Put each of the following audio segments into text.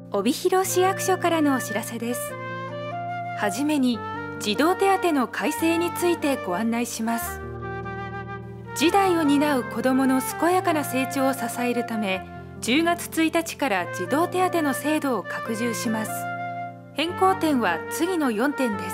帯広市役所からのお知らせです。はじめに児童手当の改正についてご案内します。次代を担う子どもの健やかな成長を支えるため、10月1日から児童手当の制度を拡充します。変更点は次の4点です。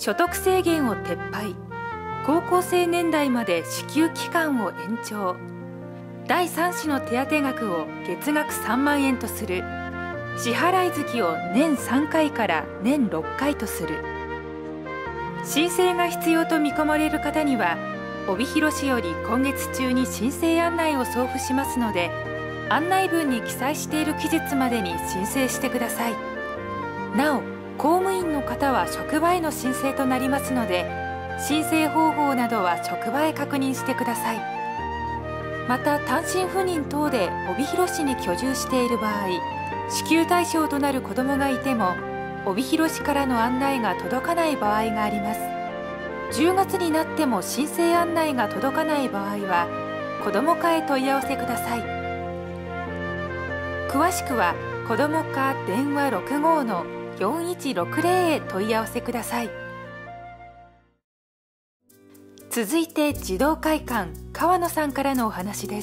所得制限を撤廃、高校生年代まで支給期間を延長、第3子の手当額を月額3万円とする、支払い月を年3回から年6回とする。申請が必要と見込まれる方には、帯広市より今月中に申請案内を送付しますので、案内文に記載している期日までに申請してください。なお、公務員の方は職場への申請となりますので、申請方法などは職場へ確認してください。また、単身赴任等で帯広市に居住している場合、支給対象となる子どもがいても、帯広市からの案内が届かない場合があります。10月になっても申請案内が届かない場合は、子ども課へ問い合わせください。詳しくは、子ども課電話65-4160へ問い合わせください。続いて児童会館、川野さんからのお話です。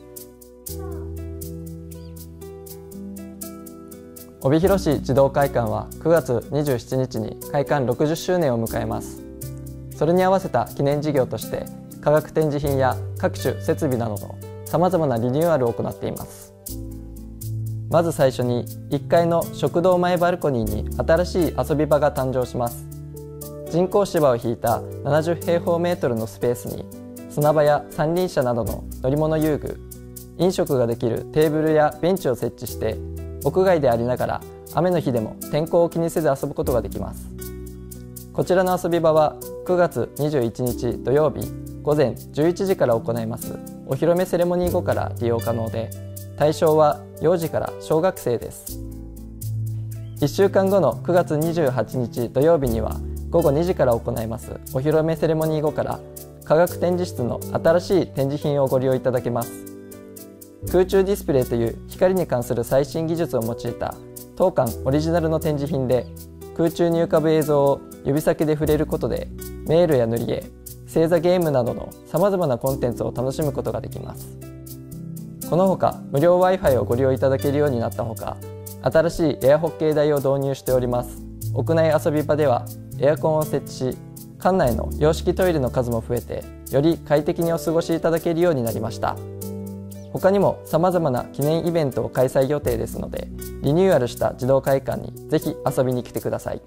帯広市児童会館は9月27日に開館60周年を迎えます。それに合わせた記念事業として、科学展示品や各種設備などのさまざまなリニューアルを行っています。まず最初に1階の食堂前バルコニーに新しい遊び場が誕生します。人工芝を引いた70平方メートルのスペースに、砂場や三輪車などの乗り物遊具、飲食ができるテーブルやベンチを設置して、屋外でありながら雨の日でも天候を気にせず遊ぶことができます。こちらの遊び場は9月21日土曜日午前11時から行いますお披露目セレモニー後から利用可能で、対象は幼児から小学生です。1週間後の9月28日土曜日には午後2時から行いますお披露目セレモニー後から、科学展示室の新しい展示品をご利用いただけます。空中ディスプレイという光に関する最新技術を用いた当館オリジナルの展示品で、空中に浮かぶ映像を指先で触れることで、迷路や塗り絵、星座ゲームなどのさまざまなコンテンツを楽しむことができます。このほか無料 Wi-Fi をご利用いただけるようになったほか、新しいエアホッケー台を導入しております。屋内遊び場ではエアコンを設置し、館内の洋式トイレの数も増えて、より快適にお過ごしいただけるようになりました。他にも様々な記念イベントを開催予定ですので、リニューアルした児童会館にぜひ遊びに来てください。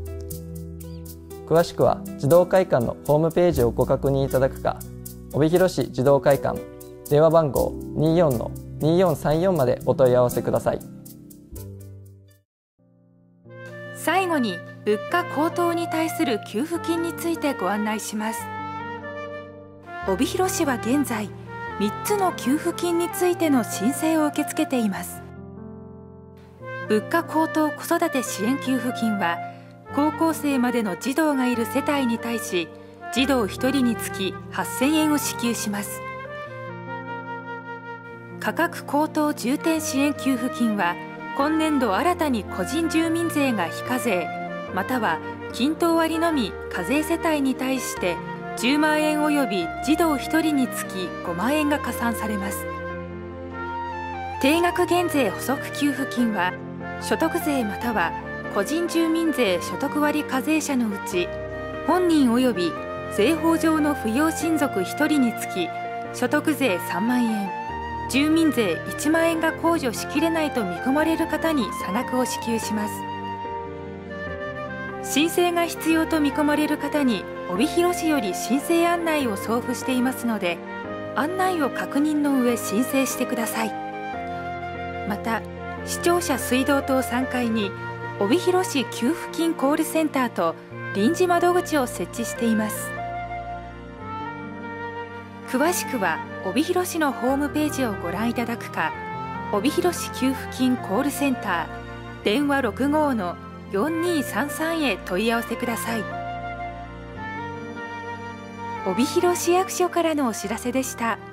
詳しくは児童会館のホームページをご確認いただくか、帯広市児童会館電話番号 24-2434 までお問い合わせください。 最後に物価高騰に対する給付金についてご案内します。帯広市は現在3つの給付金についての申請を受け付けています。物価高騰子育て支援給付金は、高校生までの児童がいる世帯に対し、児童1人につき8000円を支給します。価格高騰重点支援給付金は、今年度新たに個人住民税が非課税、または均等割のみ課税世帯に対して10万円および児童1人につき5万円が加算されます。定額減税補足給付金は、所得税または個人住民税所得割課税者のうち、本人および税法上の扶養親族1人につき所得税3万円、住民税1万円が控除しきれないと見込まれる方に差額を支給します。申請が必要と見込まれる方に帯広市より申請案内を送付していますので、案内を確認の上申請してください。また、市庁舎水道棟3階に帯広市給付金コールセンターと臨時窓口を設置しています。詳しくは帯広市のホームページをご覧いただくか、帯広市給付金コールセンター電話65-4233へ問い合わせください。帯広市役所からのお知らせでした。